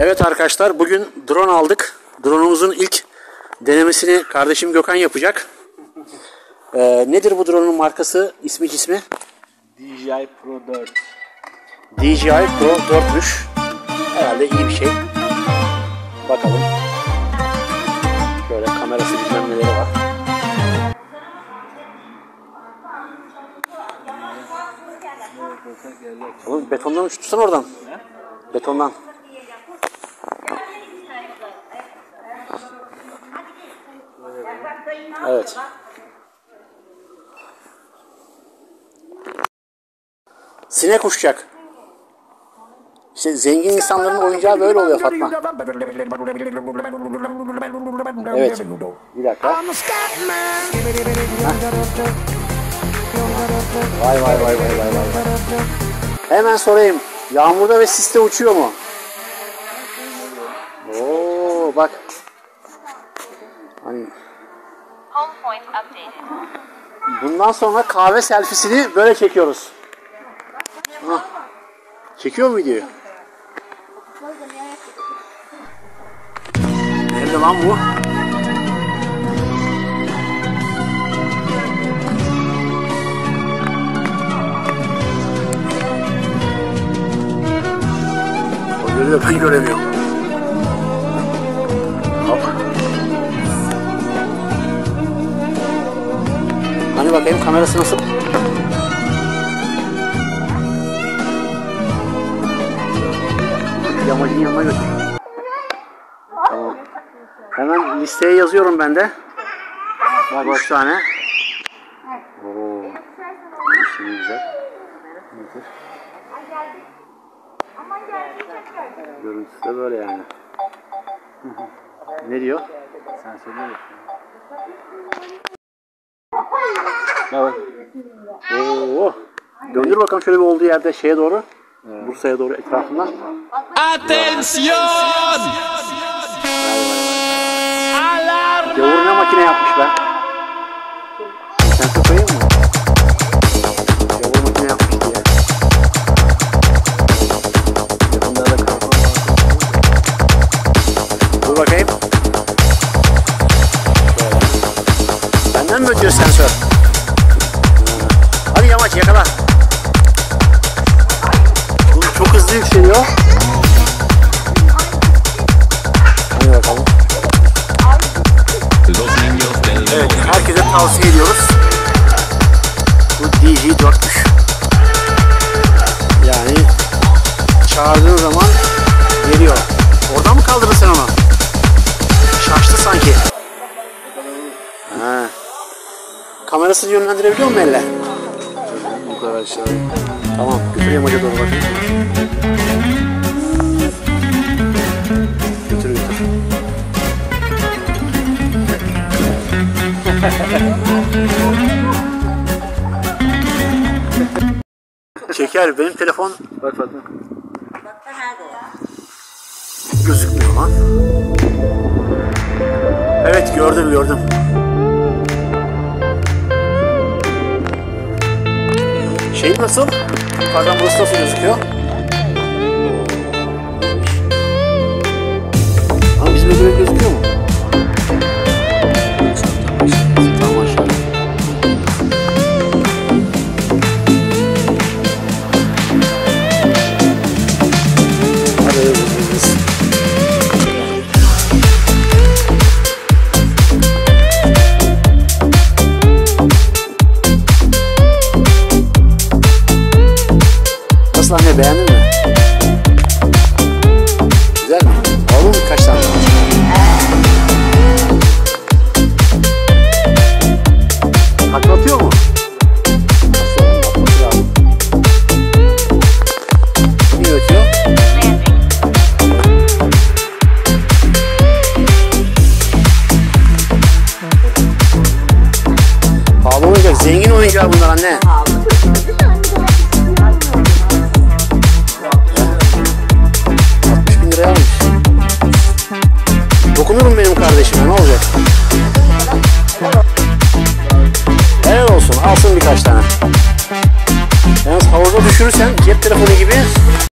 Evet arkadaşlar, bugün drone aldık. Drone'umuzun ilk denemesini kardeşim Gökhan yapacak. Nedir bu drone'un markası, cismi? DJI Pro 4. DJI Pro 4'müş. Herhalde iyi bir şey. Bakalım. Şöyle kamerası bilmem neleri var. Oğlum betondan uçtursan oradan. Betondan. Evet. Sinek uçacak. İşte zengin insanların oyuncağı böyle oluyor Fatma. Evet. Bir dakika. Vay. Hemen sorayım. Yağmurda ve siste uçuyor mu? Oo bak. Hani bundan sonra kahve selfiesini böyle çekiyoruz. Hah. Çekiyor mu videoyu? Nerede lan bu? O görüyor, ben göremiyorum. Hop. Hani bakayım kamerası nasıl? Yamacın yanına götür. Tamam. Hemen listeye yazıyorum ben de. Bak 3 tane. Oo. Şimdi güzel. Görüntüsü de böyle yani. Ne diyor? Sen söyle. Evet. Oo. Döndür bakalım şöyle bir olduğu yerde şeye doğru. Evet. Bursa'ya doğru etrafından. Atensiyon! Gavur ne makine yapmış be? Sen koyayım mı? Gavur makine yapmış diye. Yakında da karton var. Dur bakayım. Benden mi ötüyor sensör? Hadi yamaç yakala. Çok hızlı yükseliyor. Hadi bakalım. Evet, herkese tavsiye ediyoruz. Bu DJ4'müş. Yani çağırdığın zaman geliyor. Oradan mı kaldırdın sen onu? Şaştı sanki. Ha. Kamerasını yönlendirebiliyor musun elle? Bu kadar aşağı. Tamam, götüreyim hoca doğru bakayım. Götür. Çeker, benim telefon... Bak Fatma. Gözükmüyor lan. Evet, gördüm. Şey nasıl? Yukarıdan burası nasıl gözüküyor? Ama bizim ödüle gözüküyor mu? Tamam aşağı. Hadi biz. Nasıl anne, beğendin mi? Güzel mi? Alalım mı kaç tane?